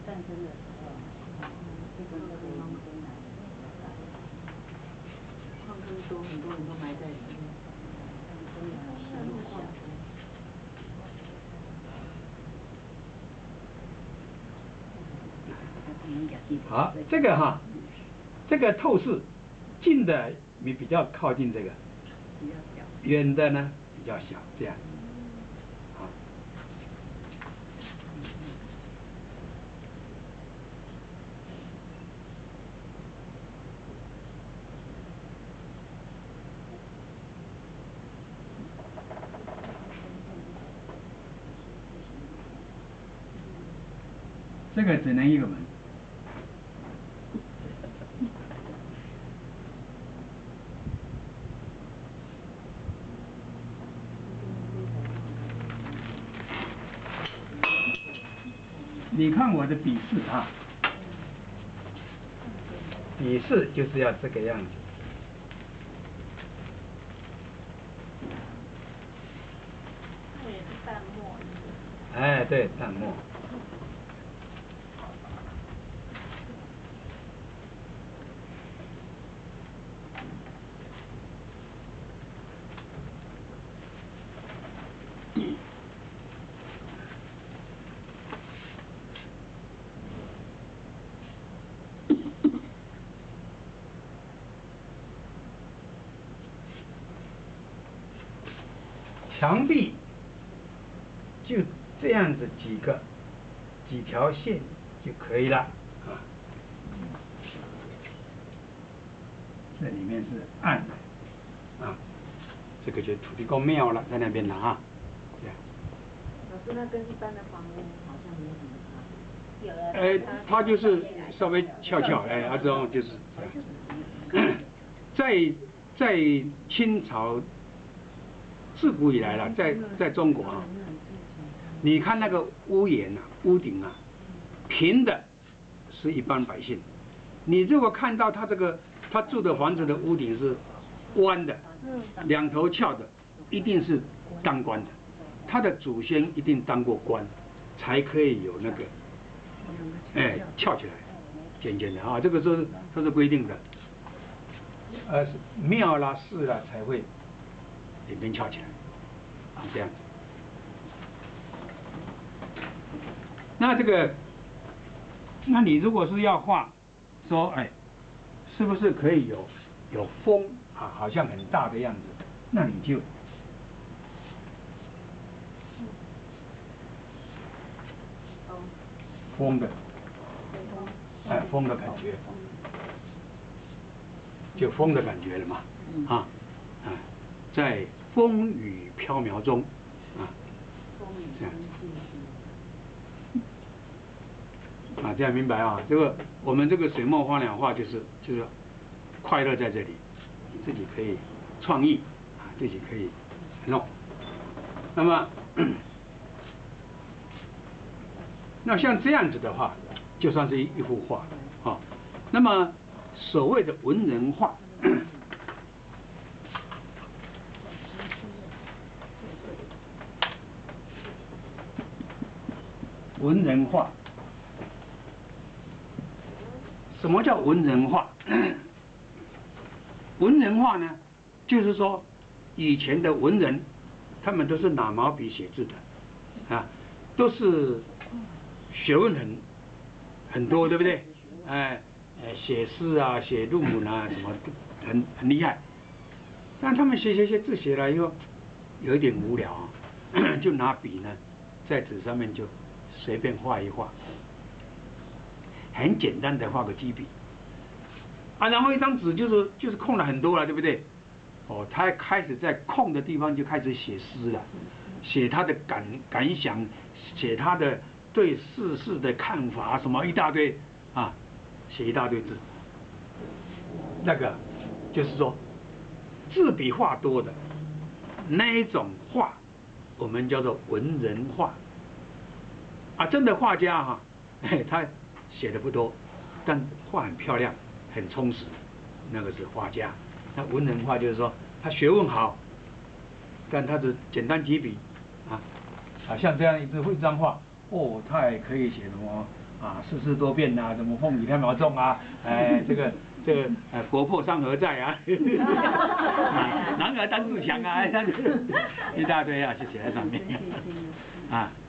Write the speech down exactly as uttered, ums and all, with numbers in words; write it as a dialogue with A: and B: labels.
A: 战争的时候，这个这个民间来的，矿坑多，很多人都埋在里面，真的很深下。
B: 好，这个哈，这个透视，近的比比较靠近这个，远的呢比较小，这样。好。这个只能一个门。你看我的笔试啊，笔试就是要这个样子。
A: 这也是淡墨。
B: 哎，对，淡墨。墙壁就这样子几个几条线就可以了啊。这里面是暗的啊，这个就土地公庙了，在那边了啊。这样。
A: 老师，那跟一般的房屋好像没有什么差别。有的。
B: 哎，它就是稍微翘翘，哎，啊，这种就是这样。在在清朝。自古以来了，在在中国啊，你看那个屋檐啊、屋顶啊，平的是一般百姓。你如果看到他这个他住的房子的屋顶是弯的，两头翘的，一定是当官的，他的祖先一定当过官，才可以有那个，哎，翘起来，尖尖的啊，这个是这是规定的。呃，庙啦、寺啦才会。两边翘起来，啊，这样。那这个，那你如果是要画，说，哎，是不是可以有有风啊，好像很大的样子，那你就，风的，哎，风的感觉，就风的感觉了嘛，啊，啊。在风雨飘渺中，啊，这样，啊，这样明白啊？这个我们这个水墨花鸟画就是就是快乐在这里，你自己可以创意啊，自己可以弄。那么，那像这样子的话，就算是一一幅画啊。那么所谓的文人画。文人画，什么叫文人画？文人画呢，就是说以前的文人，他们都是拿毛笔写字的，啊，都是学问很很多，对不对？哎，哎，写诗啊，写论文啊，什么很很厉害。但他们写写写字写了以后，有一点无聊啊，就拿笔呢，在纸上面就。随便画一画，很简单的画个基笔，啊，然后一张纸就是就是空了很多了，对不对？哦，他开始在空的地方就开始写诗了，写他的感感想，写他的对世事的看法，什么一大堆啊，写一大堆字。那个就是说，字比画多的那一种画，我们叫做文人画。啊，真的画家哈、啊，他写的不多，但画很漂亮，很充实，那个是画家。那文人画就是说他学问好，但他的简单几笔啊，啊像这样一支一张画， 哦，他还可以写什么啊世事多变啊，什么风雨两秒钟啊，哎这个这个呃国破山河在啊，男儿当自强啊，一大堆啊，就写在上面啊。